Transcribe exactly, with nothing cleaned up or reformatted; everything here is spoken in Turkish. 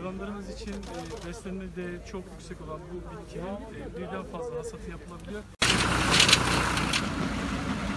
hayvanlarımız için e, beslenme değeri çok yüksek olan bu bitkinin e, birden fazla hasatı yapılabiliyor.